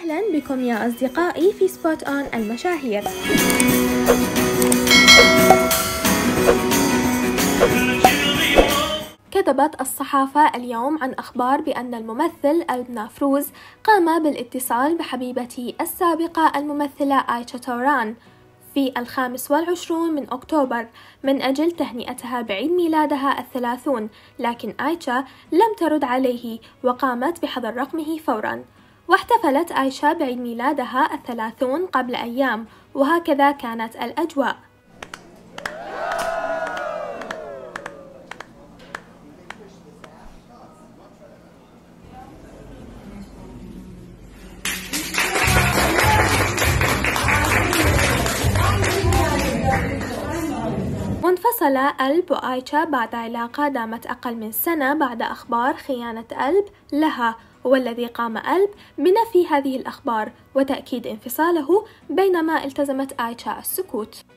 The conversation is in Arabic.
أهلا بكم يا أصدقائي في سبوت أون المشاهير. كتبت الصحافة اليوم عن أخبار بأن الممثل ألب نافروز قام بالاتصال بحبيبته السابقة الممثلة عايشة توران في 25 من أكتوبر من أجل تهنئتها بعيد ميلادها 30، لكن عايشة لم ترد عليه وقامت بحظر رقمه فورا. واحتفلت عايشة بعيد ميلادها 30 قبل أيام، وهكذا كانت الأجواء. وانفصل ألب وعايشة بعد علاقة دامت أقل من سنة بعد أخبار خيانة ألب لها، والذي قام ألب بنفي هذه الأخبار وتأكيد انفصاله، بينما التزمت عايشة السكوت.